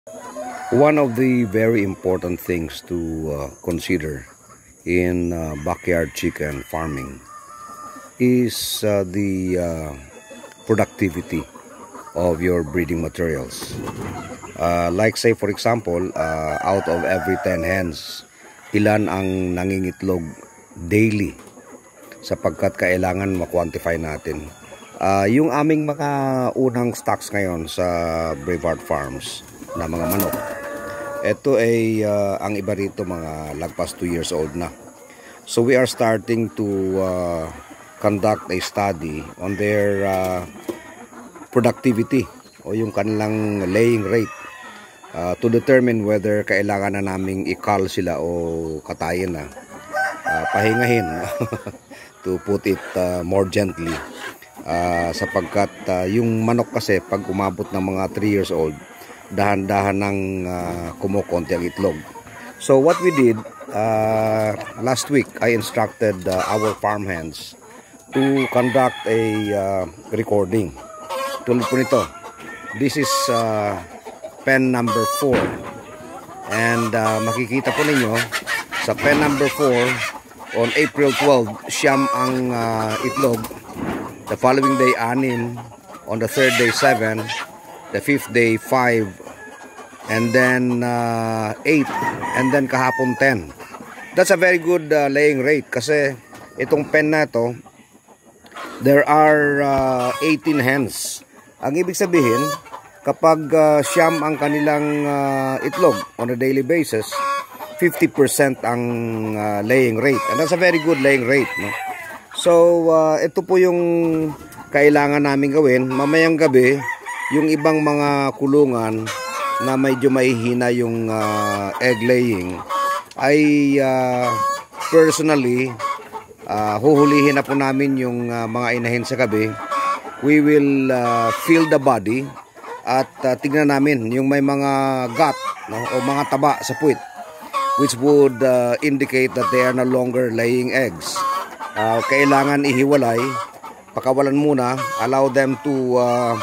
One of the very important things to consider in backyard chicken farming is the productivity of your breeding materials. Like say for example, out of every 10 hens, ilan ang nangingitlog daily sapagkat kailangan ma-quantify natin. Yung aming mga unang stocks ngayon sa Brevard Farms na mga manok, ito ay ang iba rito mga lagpas 2 years old na. So we are starting to conduct a study on their productivity o yung kanilang laying rate to determine whether kailangan na naming i-cull sila o katayin na, pahingahin to put it more gently, sapagkat yung manok kasi pag umabot ng mga 3 years old, dahan-dahan ng kumukonti ang itlog. So what we did last week, I instructed our farm hands to conduct a recording. Tulad po nito, this is pen number 4, and makikita po ninyo sa pen number 4 on April 12 siyam ang itlog, the following day 6, on the third day 7, the fifth day 5, and then 8, and then kahapon 10. That's a very good laying rate kasi itong pen na ito, there are 18 hens. Ang ibig sabihin, kapag siyam ang kanilang itlog on a daily basis, 50% ang laying rate, and that's a very good laying rate, no? So ito po yung kailangan namin gawin mamayang gabi. Yung ibang mga kulungan na medyo mahihina yung egg laying ay personally huhulihin na po namin yung mga inahin sa gabi. We will feel the body at tignan namin yung may mga gut, no, o mga taba sa puwit, which would indicate that they are no longer laying eggs. Kailangan ihiwalay, pakawalan muna, allow them to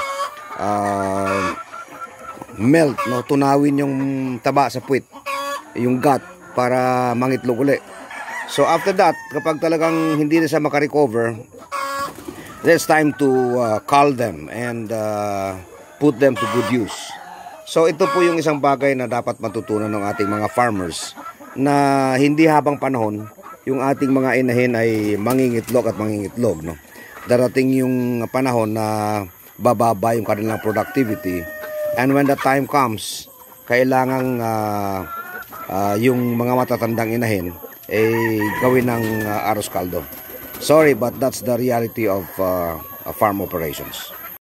melt, no, tunawin yung taba sa puwit, yung gut, para mangitlog uli. So after that, kapag talagang hindi na siya makarecover, it's time to cull them and put them to good use. So ito po yung isang bagay na dapat matutunan ng ating mga farmers, na hindi habang panahon yung ating mga inahin ay mangingitlog at mangingitlog, no? Darating yung panahon na bababa yung kanilang productivity, and when the time comes, kailangang yung mga matatandang inahin gawin ng arroz caldo. Sorry, but that's the reality of farm operations.